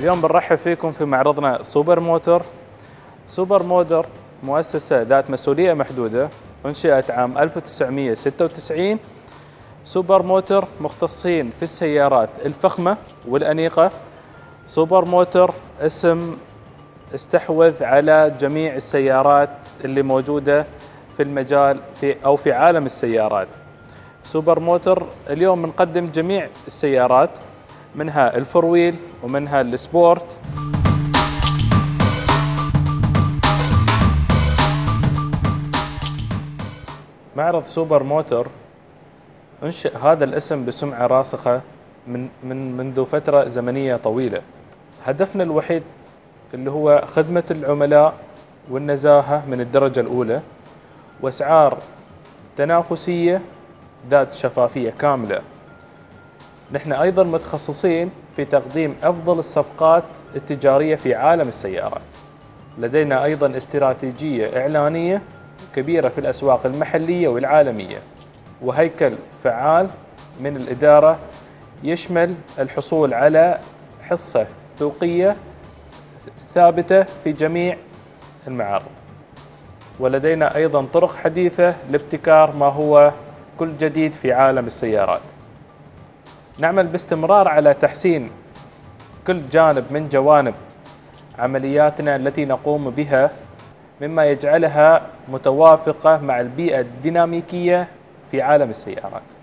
اليوم بنرحب فيكم في معرضنا سوبر موتور. سوبر موتور مؤسسة ذات مسؤولية محدودة، أنشئت عام 1996. سوبر موتور مختصين في السيارات الفخمة والأنيقة. سوبر موتور اسم استحوذ على جميع السيارات اللي موجودة في المجال في عالم السيارات. سوبر موتور اليوم بنقدم جميع السيارات، منها الفورويل ومنها السبورت. معرض سوبر موتور انشئ هذا الاسم بسمعة راسخة منذ فترة زمنية طويلة. هدفنا الوحيد اللي هو خدمة العملاء والنزاهة من الدرجة الأولى، وأسعار تنافسية ذات شفافية كاملة. نحن أيضا متخصصين في تقديم أفضل الصفقات التجارية في عالم السيارات. لدينا أيضا استراتيجية إعلانية كبيرة في الأسواق المحلية والعالمية، وهيكل فعال من الإدارة يشمل الحصول على حصة سوقية ثابتة في جميع المعارض. ولدينا أيضا طرق حديثة لابتكار ما هو كل جديد في عالم السيارات. نعمل باستمرار على تحسين كل جانب من جوانب عملياتنا التي نقوم بها، مما يجعلها متوافقة مع البيئة الديناميكية في عالم السيارات.